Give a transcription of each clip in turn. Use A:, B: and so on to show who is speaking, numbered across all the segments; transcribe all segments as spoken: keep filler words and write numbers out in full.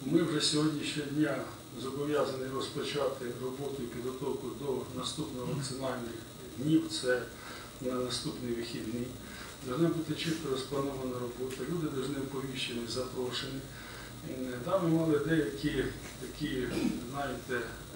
A: Ми вже сьогоднішнього дня зобов'язані розпочати роботу і підготовку до наступних вакцинальних днів, це на наступні вихідні. Должна бути чітко розпланована робота, люди повинні оповіщені, запрошені. Там ми мали деякі такі, знаєте,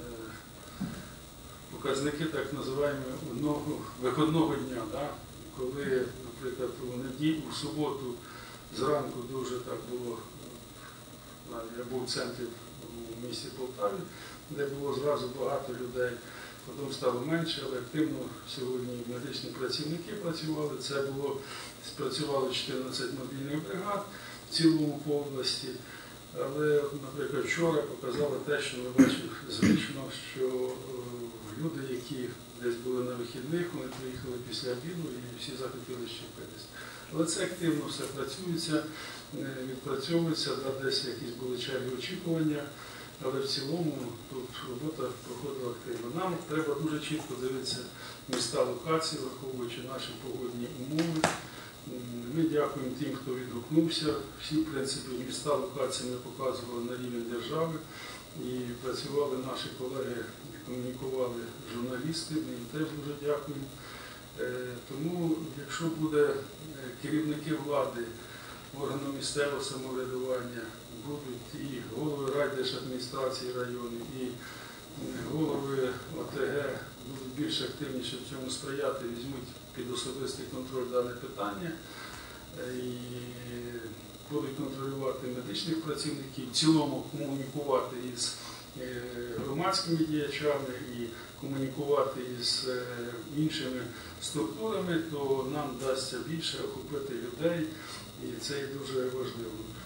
A: показники так називаємо виходного дня, да? Коли, наприклад, у неділю, у суботу зранку дуже так було, я був в центрі у місті Полтаві, де було зразу багато людей, потім стало менше, але активно сьогодні медичні працівники працювали, це було, спрацювало чотирнадцять мобільних бригад в цілому по області. Але, наприклад, вчора показало те, що ми бачимо звично, що люди, які десь були на вихідних, вони приїхали після обіду і всі захотіли щепитися. Але це активно все працюється, відпрацьовується, да, десь якісь були черги очікування, але в цілому тут робота проходила активно. Нам треба дуже чітко дивитися міста локації, враховуючи наші погодні умови. Ми дякуємо тим, хто відгукнувся. Всі, в принципі, міста локації ми показували на рівень держави і працювали наші колеги, комунікували журналісти, ми їм теж дуже дякуємо. Тому, якщо буде керівники влади, органи місцевого самоврядування, будуть і голови райдержадміністрації районів, і голови О Те Ге будуть більш активніше в цьому сприяти, візьмуть під особистий контроль дане питання і будуть контролювати медичних працівників, в цілому комунікувати із громадськими діячами і комунікувати із іншими структурами, то нам вдасться більше охопити людей, і це є дуже важливо.